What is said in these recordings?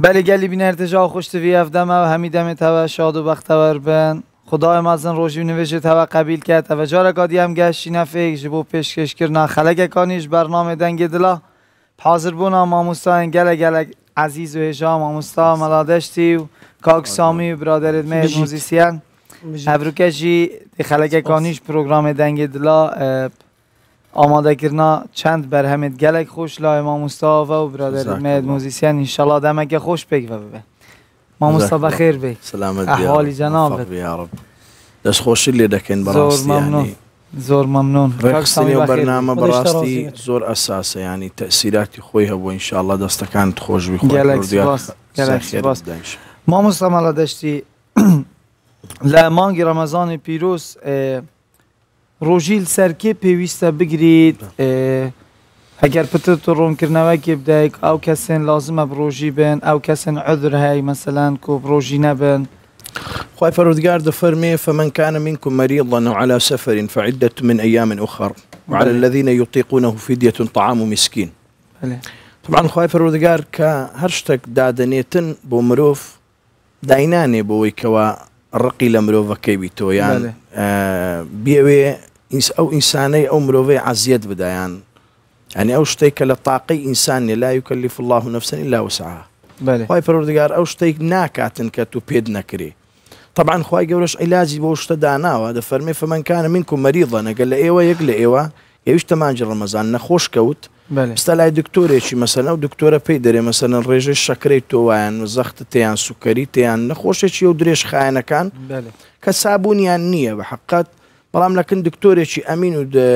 بله گلی بین ارتجاع خوش توی افدمه و همیدم تو شاد و بختور بن خدای مازن روشی نوشته تو قبیل کرد و جار قادی هم گشتی نفیق جبو پیشکش کرنا خلق کانیش برنامه دنگ دلا حاضر بونا ماموستا گل عزیز و هجام ماموستا ملادشتی و کاک سامی و برادرت مهد موزیسیان هبروکشی خلق کانیش پروگرام دنگ دلا آماده کرنا چند برهمت گلک خوش لای ما مصطفی و برادر مهد موزیسین انشالله دمک خوش بگی و ببه ما مصطفی بخیر بی سلامت احوالی جنابت یا رب دست خوشی اللي دکن براستی يعني زور ممنون رقصني وبرنامج براستی زور اساسه يعني تأثيرات خويها وان شاء الله دست كانت خوش بخوي گلک سپاس ما مصطفی مالا داشتی لمانگی رمضان پیروز روژیل سرکی پیوسته بگیرید اگر پتر روم کرنوه که بدهیک او کسین لازمه بروژی بین او کسین عذر هاي مثلا کو بروژی نبین خواه فرودگار دفرمي فمن كان منكم مريضا أو على سفر فعدة من أيام أخر وعلى الذين يطيقونه فدية طعام مسكين طبعا خواه فرودگار كهرشتك دادنيتن بومروف دايناني بويكوا الرقي لمروفا كيبيتو يعني بيوي أو إنساني أو مروفي عزيد بدا يعني أو شتيك لطاقي إنساني لا يكلف الله نفسا إلا وسعها خواهي فرودگار أو شتيك ناكاتن كتو بيد نكري طبعا خواهي قولش علاجي بوشتا دانا وهذا فرمي فمن كان منكم مريضا قال ايوه يقل ايوه يوش تمانج رمضان نخوش كوت بستلاقي دكتورة شي مثلا أو دكتورة بيدري مثلا ريجي الشكريتو وان زخت تيان سكري تيان نخوش شي ودريش خاينة كان كسابون يعني بحقات بلام لكن دكتورة شي أمين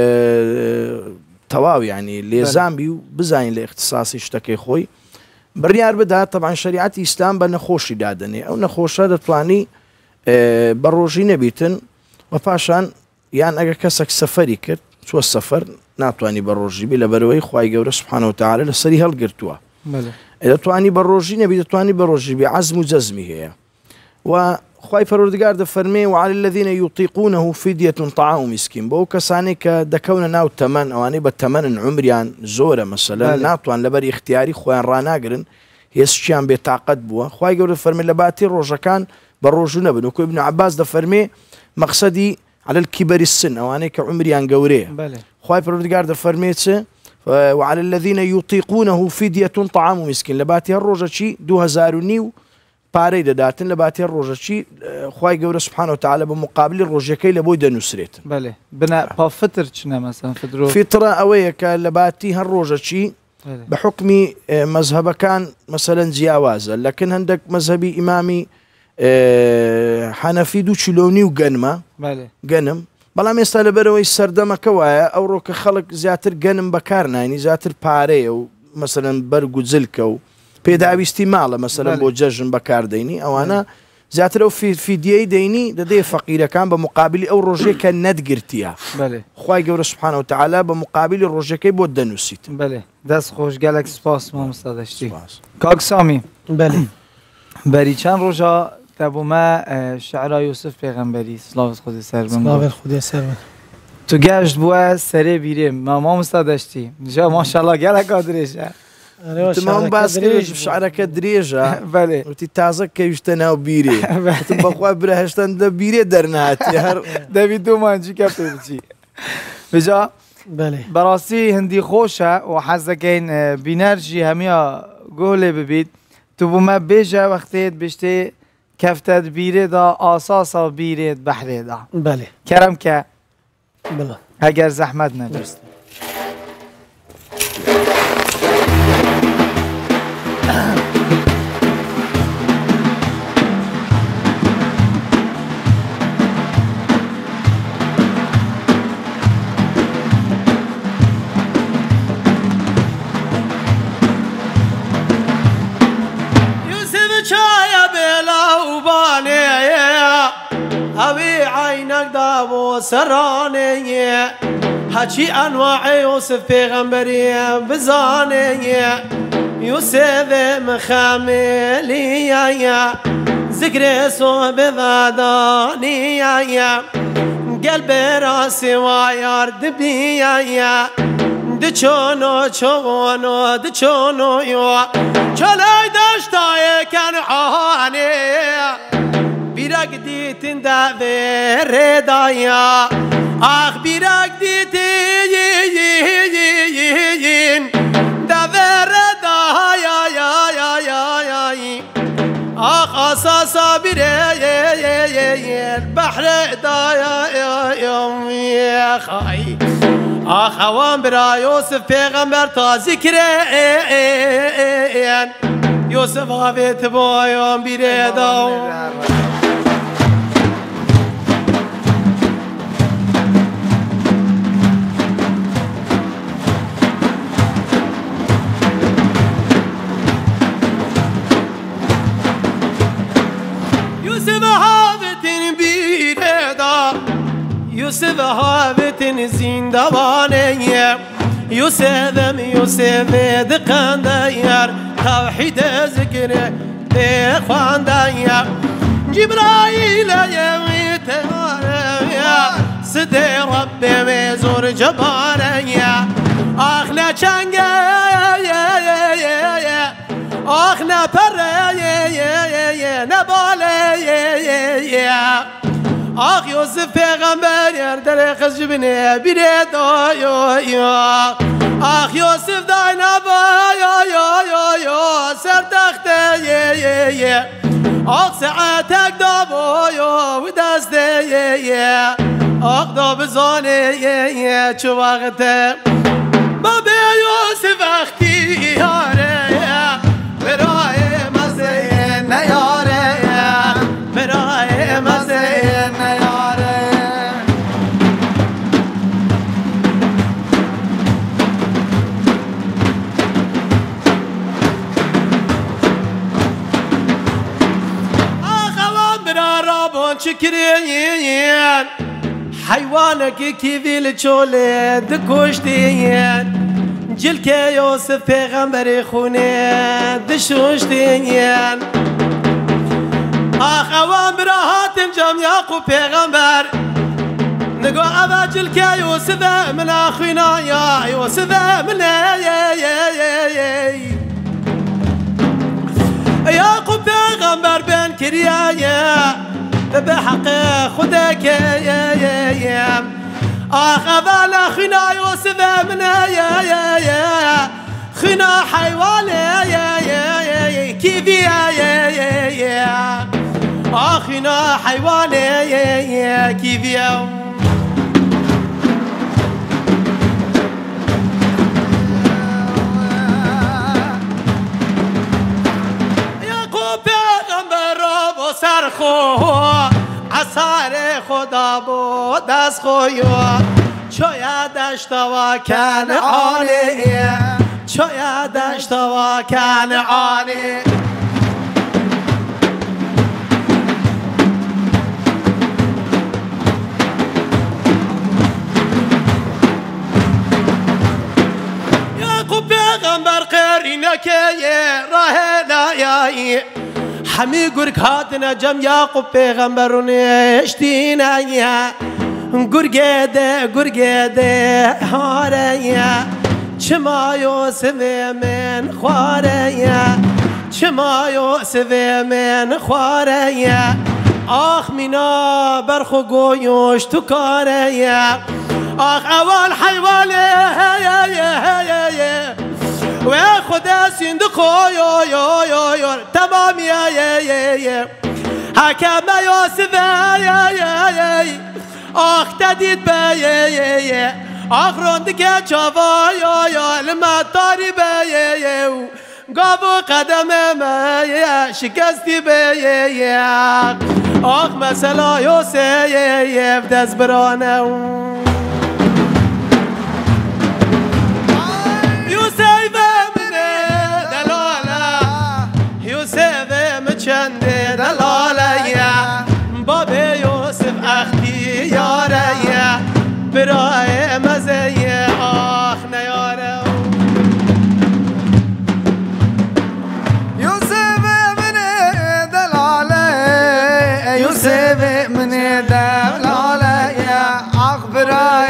تواو يعني اللي زامبي بزاين لاختصاصي اشتكي خوي بريار بدا طبعا شريعة الإسلام بنخوش دادني أو نخوش هذا طواني بروجي نبيتن وفاشان يعني أجا كسك سفري كت شو السفر ناتواني بروجي بلا بروي خواي جورا سبحانه وتعالى لسري هالقرتوا إذا تواني بروجي نبي تواني بروجي بعزم وجزمه هي وخواي فرودگار دفرمي وعلى الذين يطيقونه فدية طعام مسكين بو كساني كدكونا ناو تمن أو أني بتمن عمريان زورة مثلا ناتوان لبري اختياري خوان راناقرن يسشيان بيتعقد بوا خواي جورا دفرمي لباتي روجا كان بروجو نبن وكو ابن عباس دفرمي مقصدي على الكبر السن أو أنا كعمريان قوريه خواي فرودگار دفرميتse وعلى الذين يطيقونه فدية طعام مسكين لباتي هالروجة شي 2009 باري داتن لباتي هالروجة شي خواي قوري سبحانه وتعالى بمقابل الروجة كي لبويدا نسريت بله بنا بفتر شنا مثلا فدرو فترة أوية كلباتي هالروجة شي بحكم مذهب كان مثلا زياوازة لكن عندك مذهبي إمامي حنفي دو چلوني وقنمة قنم بلا ما يستاهل بروي السردمة كوايا أو روك خلق زياتر قنم بكارنا يعني زياتر باري أو مثلا برقو زلكة و بيدعوي استمالة مثلا بو ججن بكار ديني أو أنا زياتر أو في دي ديني دي فقيرة كان بمقابل أو روجي كان ندقرتيها خواهي قول سبحانه وتعالى بمقابل الروجي كي بود دنوسيت دست خوش قالك سپاس ما مستدشتي كاك سامي بري چند روجا تبو ما شعرها يوسف پیغمبری سلاوت خود سر بن سلاوت خود سر بن تو گشت بوا سری بیریم ما مستدشتی جا ماشاءالله گلک آدریشه تمام باس كريج شعرك دريجة بله وتي تازك كيشتنا وبيري تبقى برهشتن دبيري درنات يا دافيد دومانجي كابتنجي بجا بله براسي هندي خوشة وحزكين بينرجي هميا قولي ببيت تبو ما بيجا وقتيت بشتي كفتت بيري دا آساسا بيري بحري دا بله كرم که بله اگر زحمت نبست سرانه هچی انواع یوسف پیغمبری بزانه یوسف مخاملیه ذکر صحب ودانیه قلب راسی و یارد بیه دچونو چونو دچونو یو چلای دشتای کنعانی بیرک دیتین دور دایا آخ بیرک دیتین دور دایا یا یا یا یا آخ اساسا بیره بحر دایا یا یا خای آخ اوان برا یوسف پیغمبر تا ذکرین یوسف آویت بایان بیره داون یوسف آویتین بیره دا یوسف آویتین زندوانه یوسفم یوسف دقندایر توحید ذکر خواندایر جبرائیل یویت صد رب مزور جباریا آخ نچنگه آخ نپره نباله آخ یوسف پیغمبر در خز جبنه بیره دایا آخ یوسف داینا بایا سر تخته آخ ساعتک دابایا و دسته آخ دا بزانه چو وقته باب یوسف اختیاره برای مزه نیاره برای مزه نیاره آخوان برا رابون چکرین حیوانك كيفي لچوله دكوشتين جلك يوسف پیغمبر خونه دشوشتين آخ اوان براهاتم جام يعقوب پیغمبر نگو اوا جلك يوسف من اخونا يا يوسف من يعقوب پیغمبر بن كريا بحق خدك يا آخ أبالا خنا يوسف من يا خنا حيوان يا كيف يا آخنا حيوان يا كيف يا يعقوب پیغمبر و سرخو عصار خدا بود دست خویا چویدش توا کنعانی چویدش توا کنعانی یعقوب پیغمبر قرینه که راه لایایی همی گرگ هاتنا جم یعقوب پیغمبرون اشتینایا گرگده هاریا چما یوسف من خواریا چما یوسف من خواریا آخ مینا برخو گویوش تو کاریا آخ اول حیواله و خدا صندوق یا تمام یا حکم یوسف آخ تدید به آخ روند که چاوا یا المطاری به گاو قدم ما شکستی به آخ مثلا یوسف دست برانه چنده دلاله باب یوسف اختیاره برای مزه آخ نیاره یوسف من دلاله یوسف من دلاله آخ برای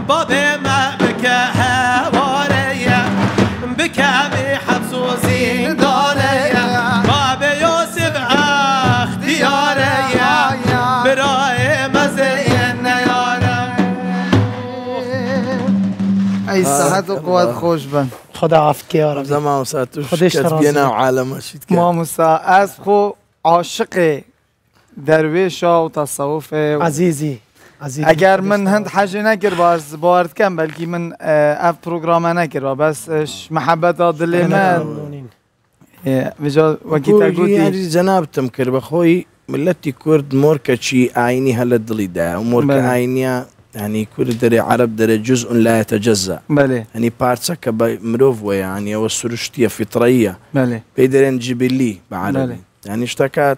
بابي ما بكى هواريا بكى بحبس وزندانيا بابي يوسف اختياريا براي مزين يارا ای صحت و قوت خوش بن. خدا عافیت یا رب. زمان وساتوش خودش كتبينا وعالم شيت ما موسا از خو عاشق درویش و تصوف عزیزی اگر من هند حاجه نکر بارد کم بلکی من اف پروگرام نکر بس محبت دل من بجا وکی تگوتی يعني جنابتم كر بخوي ملتي كرد موركا شي عيني هلا الدلي دا وموركا عينيا يعني كرد دري عرب دري جزء لا يتجزأ بله يعني بارتسكا مروفوة يعني والسرشتية فطرية بله بيدرين جبلي بعربي بله. يعني اشتكات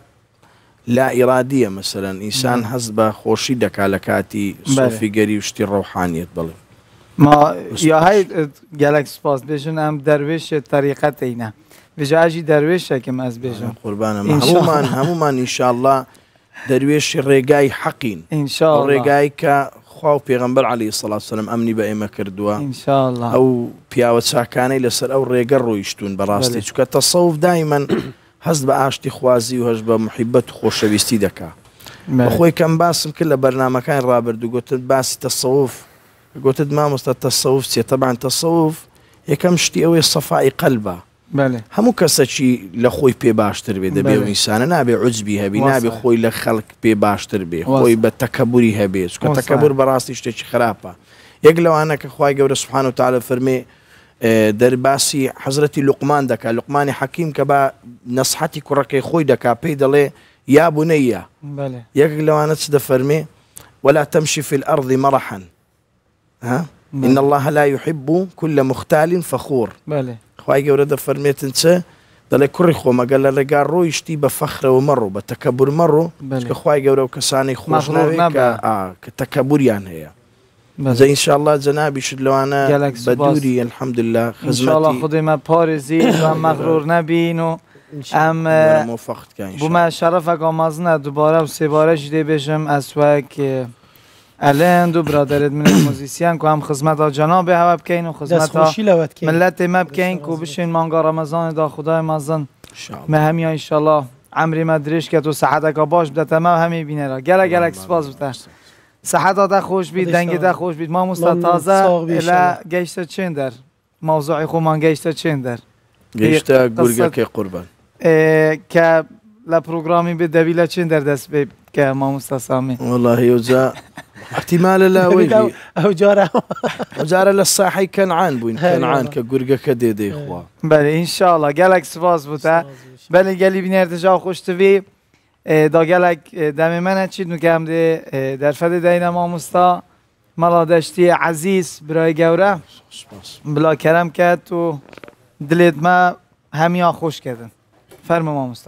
لا إرادية مثلا إنسان حسب خوشي دكا لكاتي صوفي قري وشتي روحانية بله ما یا های گلک سپاس بشن هم درویش طریقت اینه بجا اجی درویش کم از بشن قربانا إن شاء الله. هموما إن شاء الله درويش الرقاي حقين ان شاء الله الرقاي كخواو بيغمبر عليه الصلاة والسلام أمني بأيما كردوا ان شاء الله أو بياوة ساكاني لسر أو ريقر يشتون براستي بله. شكا التصوف دائما هزب عاشتي خوازي وهزب محبة خوش بيستي دكا بله. أخوي كان باسم كله برنامج كان رابر قلت باسي تصوف قلت ما مست التصوف سي طبعا تصوف يكم شتي أوي الصفاء قلبه بله همو کەسێکی لە خۆی پێ باشتر بێ دەبێ و بله. ئینسانە نابێ عوجبی هەبی واسە. نابێ خۆی لە خەڵک پێ باشتر بێ واسە. خۆی بە تەکەبوری هەبێ چکە واسە. تەکەبور بەڕاستی شتێکی خراپە یەک لەوانە کە خوای گەورە سوبحانە وتعالە فەرمێ دەرباسی حەزرەتی لوقمان دەکا لوقمانی حەکیم کە بە نەسحەتی کوڕەکەی خۆی دەکا پێی دەڵێ یا بونەیە بله یەکێک لەوانە چ دەفەرمێ ولا تمشي في الأرض مرحا ها إن الله لا يحب كل مختال فخور بله خوای گەورە دەفەرمێتن چ دەڵێ کوڕی خۆمە گەل لە ڕێگا ڕۆیشتی بە فەخرەوە مەڕۆ بە تەکەبور مەڕۆ بله. کە خوای گەورە و کەسانی خۆش مەغروور ناوێت نەبە. کە تەکەبوریان هەیە بله. زە ئینشاءالله جەنابیشت لەوانە گەلک بە سوپاس. دووری الحەمدلله ان شاء الله خزمەتی خدای ما پارزی و مغرور نبین و ام موفقت کە بو ئینشاءالله. ما شرف آمازنه دوباره و سه باره جده بشم از وک الند و برادرت من موزیسین که هم خدمت ها جناب هوا بکین و دست خدمت ها خوشی لوت که ملت ما بکین که بشین مانگا رمضان دا خدای مازن انشاءالله. ما همیا انشالله عمری مدرش که تو صحت که باش بده تمام همی بینه را گله گله سپاس بده صحت ها خوش بید خودش دنگ دا خوش بید ما من مستطازه ساق بی الى انشالله. گشت چین در موضوع خومان گشت چین در گەیشتە قصة- گورگەکەی قوربان که لپروگرامی به دبیله چین در دست به که ما مستسامی والله يوزا احتمال لا ويلي او جاره وزارة للصاحي كنعان بوين هاي كنعان والله. كقرقة كديدي إخوة بله انشالله گلک سپاس بوده بله گلی بین ارتجاع خوشتوی دا گلک دم من چید نکم ده در فد دین ما مستا ملا دشتی عزیز برای گوره بلا کرم کرد تو دلت ما همیا خوش کردن فرم ما مستا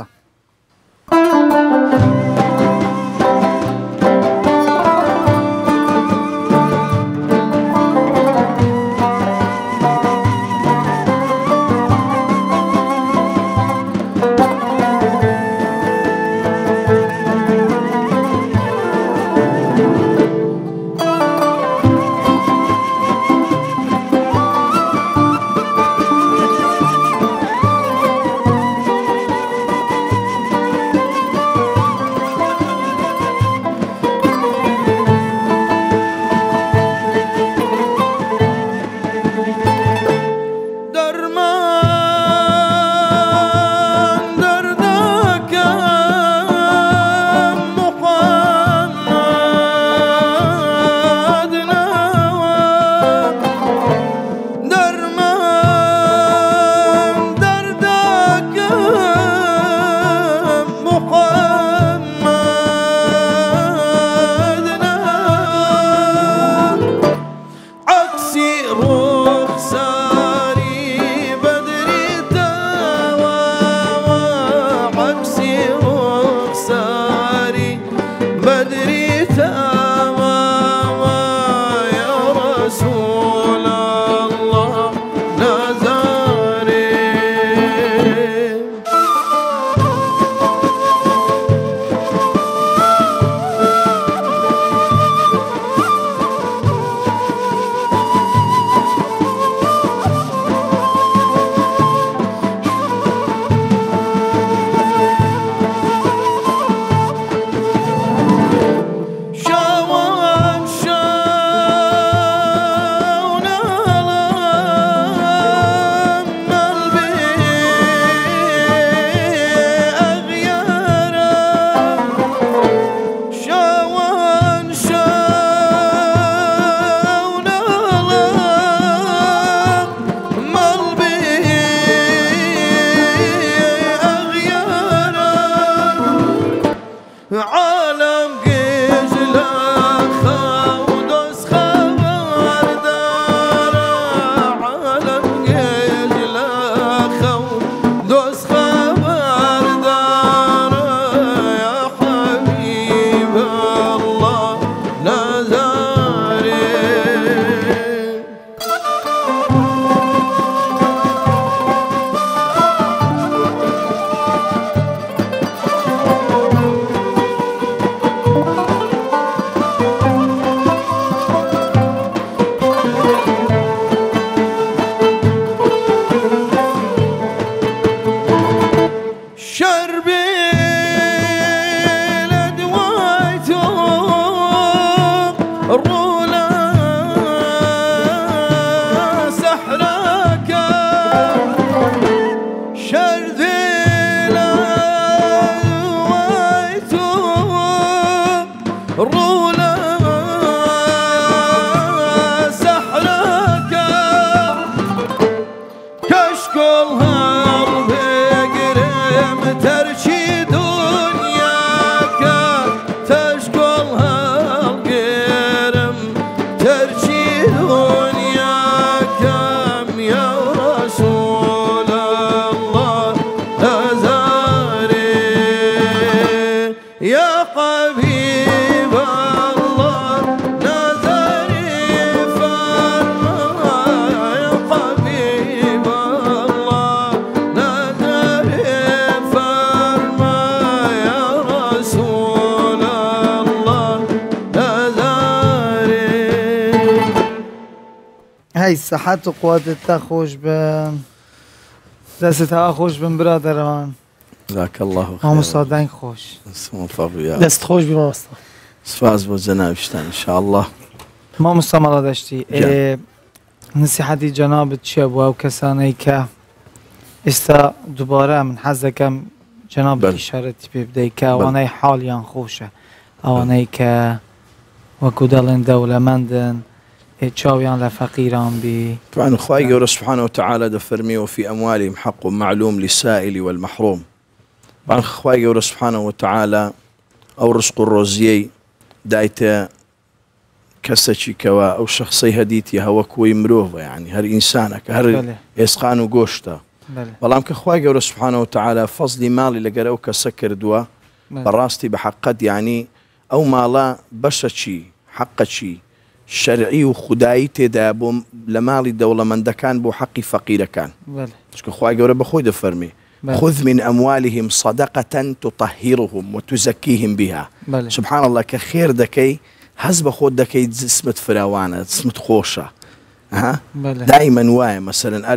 هی صحت و قوتت خوش بن، دستت ها خوش بن برادران. جزاك الله خير. مامۆستا دەنگ خوش. دست خوش بی مامۆستا. سپاس بۆ جەنابشتان ان شاء الله. مامۆستا مەڵادەشتی نصیحەتی جەنابت چییە بۆ ئەو کەسانەی کە ئێستا دووبارە من حەز دەکەم جەنابت ئیشارەتی پێ بدەیت کە ئەوانەی حاڵیان خۆشە، ئەوانەی کە وەکو دەڵێن دەوڵەمەندن، چاویان لە فەقیران بی. طبعا خوای گەورە سبحانه وتعالى دەفەرمی وفي أموالهم حق معلوم للسائل والمحروم. طبعا خوای گەورە سبحانه وتعالى ئەو ڕزق و ڕۆزیەی دایتە کەسێکی کەوا ئەو شخصەی هەدیتی هەوەکوی مرۆڤە، یعنی هەر ئینسانەکە هەر ئێسقان و گۆشتە. بەڵام کە خوای گەورە سبحانه وتعالى فەزلی ماڵی لەگەر ئەو کەسە کردووە بەڕاستی بە حەقەت، یعنی ئەو ماڵە بەشەچی حەقەچی شەرعی و خودایی تێدا بۆ لە ماڵی دەوڵەمەندەکان بۆ حەقی فەقیرەکان. چونکە خوای گەورە بەخۆی دەفەرمێ خذ من أموالهم صدقة تطهرهم وتزكيهم بها. سبحان الله کە خێر دەکەی هەز بە خۆت دەکەی جسمت فراوانە، جسمت خۆشە. دائما وایە مثلا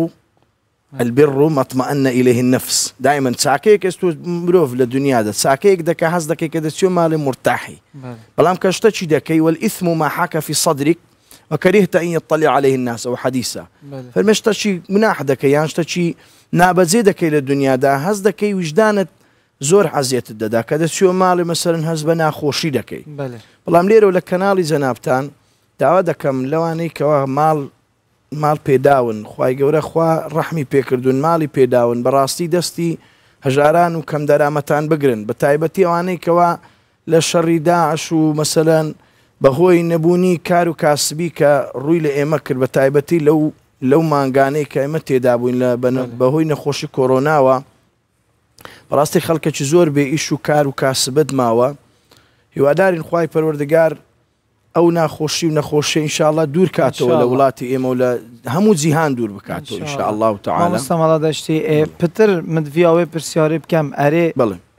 البر ما اطمأن إليه النفس. دائما چاکەیەک ئێست مرۆڤ لە دنیادا چاکەیەک دەکە هەز دەکەی کە دەچێ ماڵی مرتاحی. بەڵام کە شتەچی دەکەی والإثم ما حاك في صدرك وكرهت أن يطلع عليه الناس أو حديثا. فەرمێ شتەچی گوناح دەکەی یان شتەچی نابەجێ دەکەی لە دنیادا هەز دەکەی وجدانت زۆر حەزیەتت دەدا کە دەچێ ماڵی مەسەرەن هەز بە ناخۆشی دەکەی. بەڵام لێرە لە کەناڵی جەنابتان داوا دەکەم لەوانەی کەوا ماڵ پێداون، خوای گەورە خوا ڕەحمی پێکردوون، ماڵی پێداون، بەڕاستی دەستی هەژاران و کەم دەرامەتان بگرن، بە تایبەتی ئەوانەی کەوا لە شەڕی داعش و مەسەلەن بەهۆی نەبوونی کار و کاسبی کە ڕووی لە ئێمە کرد، بە تایبەتی لەو مانگانەی کە ئێمە تێدا بووین بەهۆی نەخۆشی کۆرۆناوە، بەڕاستی خەڵکێکی زۆر بێ ئیش و کار و کاسبت ماوە. هیوادارین خوای پەروەردگار ئەو ناخۆشی و نەخۆشی ئینشاءالله دوور کاتەوە لە وڵاتی ئێمە و لە هەموو جیهان دوور بکاتەوە ئینشاءالله تعالی. مامۆستا مەڵادەشتی پتر مدڤیاوێ پرسیارێ بکەم ئەرێ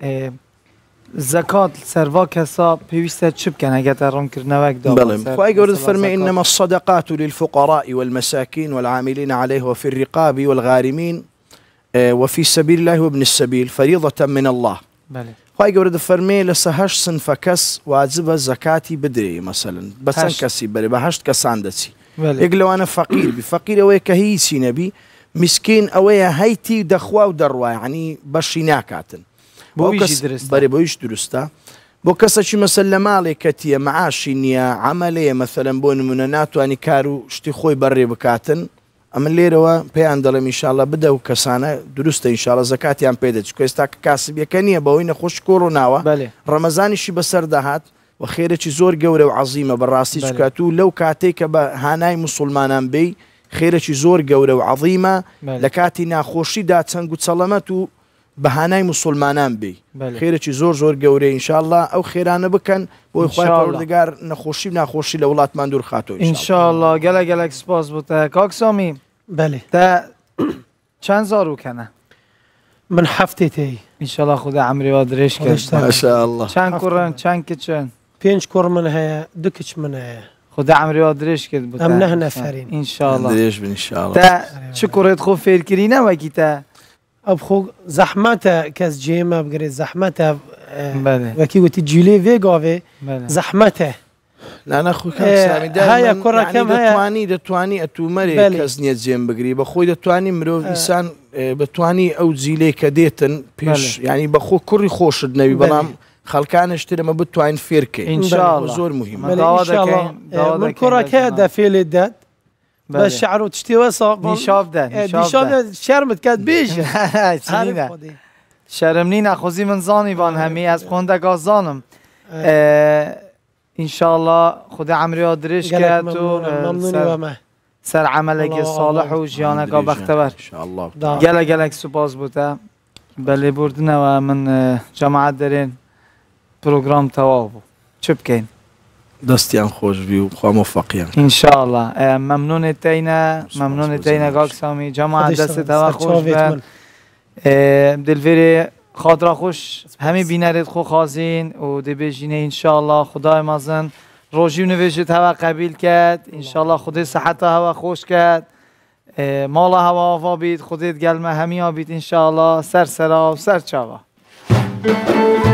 زەکات سەروا کەسا پێویستە چ بکەن ئەگەر ڕوونکردنەوەک دا؟ بەڵێ خوای گەورە دەفەرمێ إنما الصدقات للفقراء والمساكين والعاملين عليه وفي الرقاب والغارمين وفي سبيل الله وابن السبيل فريضة من الله. خوای گەورە دەفەرمێ لە هەشت سنفە کەس واجبە زەکاتی بدرێ، مەسەلەن بە چەند کەسی بەرێ؟ بە هەشت کەسان دەچی. یەک لەوانە فەقیر بی، فەقیر ئەوەیە کە هیچی نەبی، مسکین ئەوەیە هەیتی دەخوا و دەڕوای، عنی بەشی ناکاتن. بەرێ بۆیش دروستە بۆ کەسێکی مەسەل لە ماڵێک کەتیە مەعاشی نییە، عەمەلەیە مەسەلەن بۆ نمونە ناتوانانی کار و شتی خۆی بەڕێ بکاتن، ئەمە لێرەوە پێیان دەڵێم ئینشاءالله بدە و کەسانە دروستە ئینشاءالله زەکاتیان پێدەچ، کە ئێستا کاسبیەکە نییە بەهۆی نەخۆش کۆڕۆناوە، ڕەمەزانیشی بەسەر دەهات و خێرێکی زۆر گەورە و عەزیمە بەڕاستی چکات و لەو کاتێک کە بە هانای موسڵمانان بێ خێرێکی زۆر گەورە و عەزیمە لە کاتی ناخۆشیدا چەنگ و چەڵەمەت و بەهانای موسڵمانان بێ، خێرێکی زۆر گەورەی ئینشاءالله ئەو خێرانە بکەن بۆی خوای پەروەردگار نەخۆشی و ناخۆشی لە وڵاتمان دوور خاتەوە ئینشاءالله. گەلێک سپاس بۆ تا کاک سامی. بله تا چند زاروکەنە؟ من هەفتێ تێی ئینشاءالله خوددا عەمری وا درێژ کرد ماشاءالله. چەند کوڕن چەند کچن؟ 5 کوڕ من هەیە، 2 کچ من هەیە. خوددا عەمری وا درێژ کرد بۆ ئەم 9 نەفەرین ئینشاءالله. درێژ بن ئینشاءالله. تا چ کوڕێت خۆ فێرکردینەوەکی تا؟ ئەو خۆ زەحمەتە کەس جێمە بگرێت، زەحمەتە وەکی وتی جوولێ vê gavê زەحمەتە. هەیە کوڕەکەم دەتوانی ئەتومەرێ کەس نییە جێم بگری، بە خۆی دەتوانی مرۆڤ ئینسان بتوانی ئەو جیلەی کە دێتن پێش ینی بەخۆ کوڕی خۆشت نەوی بەڵام خەڵکانش ترمە بتوانین فێرکەین ئینشاءالله زۆر مهمە من کوڕەکە دەفێلێ دەت بە شعر و تشتێوە دیشاب شەرمت کات بێژە شەرم نینە خۆزی من زانیبان هەمی ئەس خۆندەگا زانم ئینشاءالله خودی عمریا درێژ کرد و سەر عملێکی صالح و ژیانێکا بەختەوەر گەلێک سوپاس بووتە بە لێبوردنەوە من جەماعەت دەرێن پرۆگرام تەواو بوو چ بکەین دەستیان خۆش بی و خوا مۆفەقیان ئینشاءالله مەمنونت تینە کاک سامی جەماعەت دەستتەوە خۆش بن دلڤێرێ خاطرە خۆش هەمی بینەرێت خۆ خازین و دەبێژینە ئینشاءالله خدای مەزن ڕۆژی و نوێژت هەوا قەبیل کرد ئینشاءالله خودی سەحەتە هەوا خۆش کرد ماڵە هەوا ئاوا بیت خودت گەلمە هەمی ئابیت ئینشاءالله سەر سەرا و سەر چاوە